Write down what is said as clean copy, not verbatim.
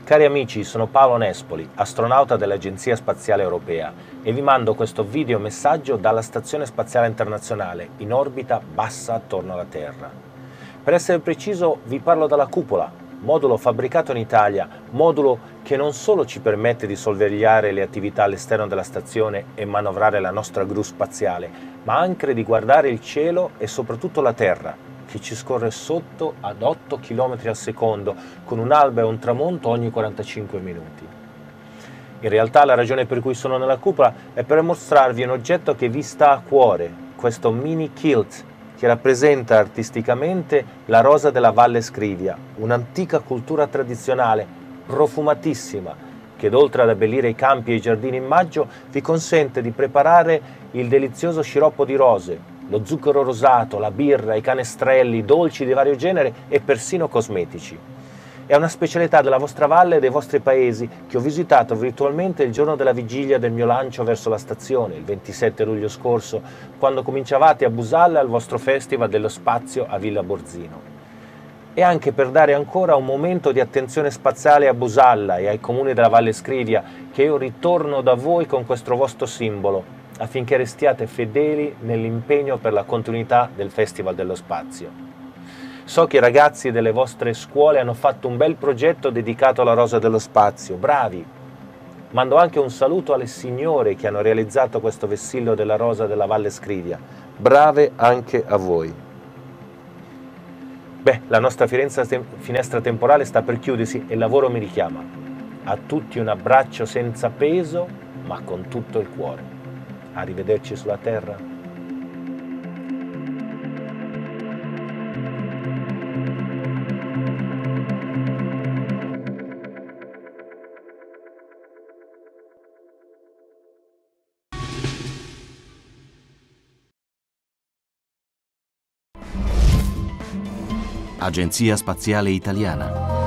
Cari amici, sono Paolo Nespoli, astronauta dell'Agenzia Spaziale Europea e vi mando questo video messaggio dalla Stazione Spaziale Internazionale in orbita bassa attorno alla Terra. Per essere preciso vi parlo dalla cupola, modulo fabbricato in Italia, modulo che non solo ci permette di sorvegliare le attività all'esterno della stazione e manovrare la nostra gru spaziale, ma anche di guardare il cielo e soprattutto la Terra, che ci scorre sotto ad 8 km al secondo, con un'alba e un tramonto ogni 45 minuti. In realtà la ragione per cui sono nella cupola è per mostrarvi un oggetto che vi sta a cuore, questo mini kilt, che rappresenta artisticamente la rosa della Valle Scrivia, un'antica cultura tradizionale, profumatissima, che oltre ad abbellire i campi e i giardini in maggio, vi consente di preparare il delizioso sciroppo di rose, lo zucchero rosato, la birra, i canestrelli, dolci di vario genere e persino cosmetici. È una specialità della vostra valle e dei vostri paesi che ho visitato virtualmente il giorno della vigilia del mio lancio verso la stazione, il 27 luglio scorso, quando cominciavate a Busalla al vostro Festival dello Spazio a Villa Borzino. E anche per dare ancora un momento di attenzione spaziale a Busalla e ai comuni della Valle Scrivia, che io ritorno da voi con questo vostro simbolo, affinché restiate fedeli nell'impegno per la continuità del Festival dello Spazio. So che i ragazzi delle vostre scuole hanno fatto un bel progetto dedicato alla Rosa dello Spazio, bravi! Mando anche un saluto alle signore che hanno realizzato questo vessillo della Rosa della Valle Scrivia, brave anche a voi! Beh, la nostra finestra temporale sta per chiudersi e il lavoro mi richiama. A tutti un abbraccio senza peso, ma con tutto il cuore. Arrivederci sulla Terra. Agenzia Spaziale Italiana.